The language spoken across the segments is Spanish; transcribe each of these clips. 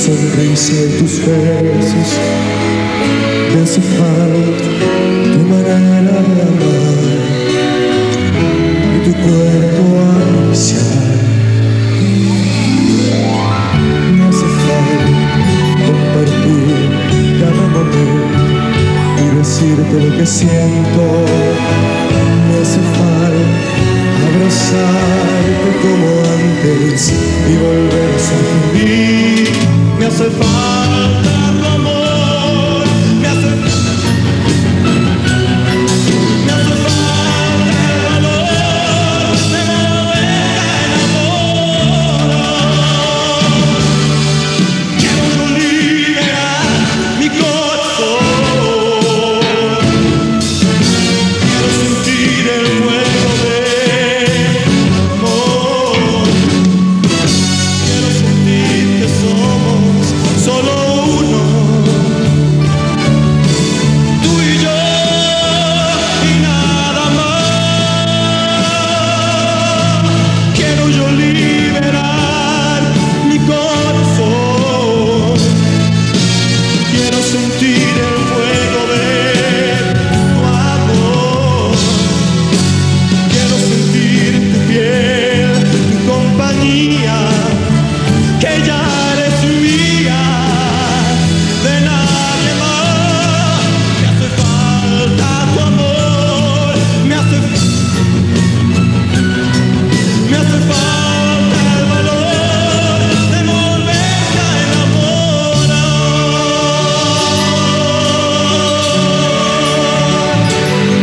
sonrisa y tus besos. Me hace falta tu manera de amar y tu cuerpo acariciar. Me hace falta compartir cada momento y decirte lo que siento. Me hace falta abrazarte como antes y volver a ser feliz. Me hace falta tu amor, me hace falta el valor de volver a enamorar. Quiero liberar mi corazón, quiero sentir el fuego del amor, quiero sentir que somos solo uno, tú y yo y nada más. Quiero yo liberar mi corazón, quiero sentir el fuego de tu amor, quiero sentir tu piel, tu compañía, que ya eres mía, de nadie más. Me hace falta tu amor, me hace falta el valor de volverte a enamorar.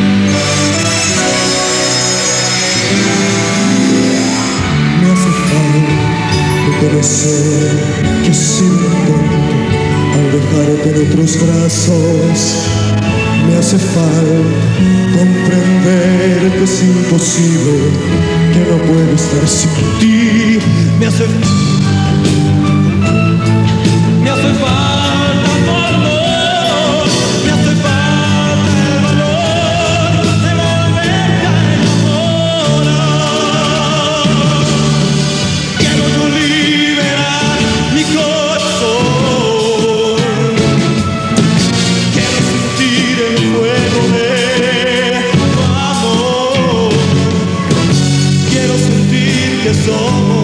Me hace falta reconocer que he sido tonto al dejarte en otros brazos. Me hace falta comprender que es imposible, que no puedo estar sin ti. Me hace falta tu amor, me hace falta el valor de volverte a enamorar. Quiero yo liberar mi corazón, quiero sentir el fuego de tu amor, quiero sentir que somos